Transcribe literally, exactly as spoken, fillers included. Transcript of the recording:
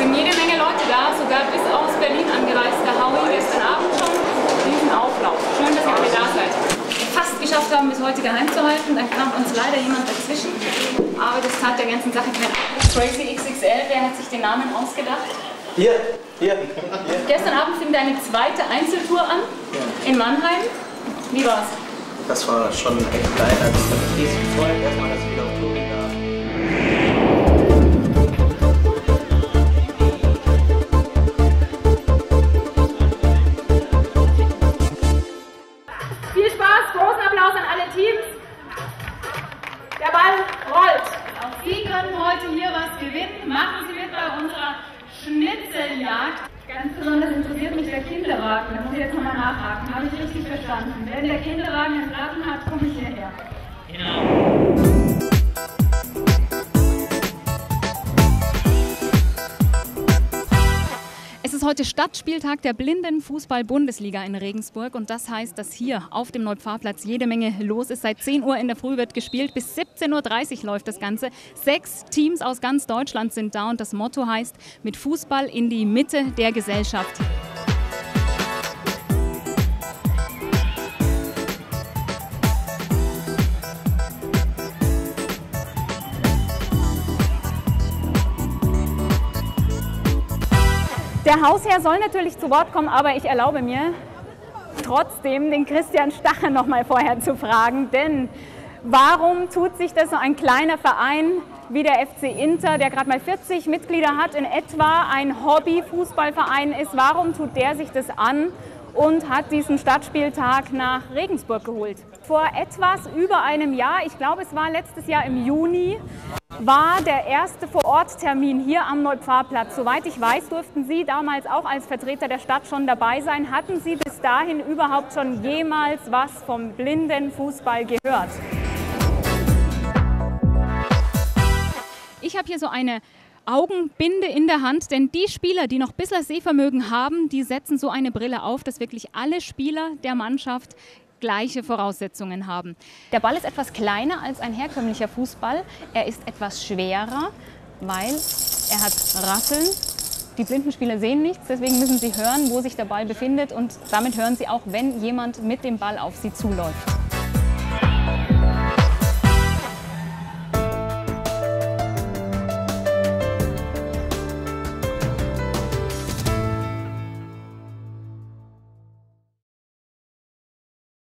sind jede Menge Leute da, sogar bis aus Berlin angereist. Der Howie gestern Abend schon. Diesen Auflauf. Schön, dass ihr alle da seid. Fast geschafft haben, bis heute geheim zu halten. Dann kam uns leider jemand dazwischen. Aber das tat der ganzen Sache keinen Abbruch. Crazy X X L, wer hat sich den Namen ausgedacht? Hier, hier, hier. Gestern Abend fing deine zweite Einzeltour an in Mannheim. Wie war's? Das war schon echt geil. Also ich habe mich riesig gefreut, erstmal, dass ich wieder auf Tour gehen darf. Viel Spaß, großen Applaus an alle Teams. Der Ball rollt. Auch Sie können heute hier was gewinnen. Machen Sie mit bei unserer Schnitzeljagd. Ganz besonders interessiert mich der Kinderwagen. Da muss ich jetzt nochmal nachhaken. Habe ich richtig verstanden? Wenn der Kinderwagen einen Ratten hat, komme ich hierher. Genau. Es ist heute Stadtspieltag der Blindenfußball-Bundesliga in Regensburg und das heißt, dass hier auf dem Neupfarrplatz jede Menge los ist. Seit zehn Uhr in der Früh wird gespielt, bis siebzehn Uhr dreißig läuft das Ganze. Sechs Teams aus ganz Deutschland sind da und das Motto heißt, mit Fußball in die Mitte der Gesellschaft. Der Hausherr soll natürlich zu Wort kommen, aber ich erlaube mir trotzdem, den Christian Stache noch mal vorher zu fragen. Denn warum tut sich das so ein kleiner Verein wie der F C Inter, der gerade mal vierzig Mitglieder hat, in etwa ein Hobby-Fußballverein ist, warum tut der sich das an und hat diesen Stadtspieltag nach Regensburg geholt? Vor etwas über einem Jahr, ich glaube es war letztes Jahr im Juni, war der erste Vororttermin hier am Neupfarrplatz. Soweit ich weiß, durften Sie damals auch als Vertreter der Stadt schon dabei sein. Hatten Sie bis dahin überhaupt schon jemals was vom Blindenfußball gehört? Ich habe hier so eine Augenbinde in der Hand, denn die Spieler, die noch ein bisschen Sehvermögen haben, die setzen so eine Brille auf, dass wirklich alle Spieler der Mannschaft gleiche Voraussetzungen haben. Der Ball ist etwas kleiner als ein herkömmlicher Fußball. Er ist etwas schwerer, weil er hat Rasseln. Die blinden Spieler sehen nichts, deswegen müssen sie hören, wo sich der Ball befindet und damit hören sie auch, wenn jemand mit dem Ball auf sie zuläuft.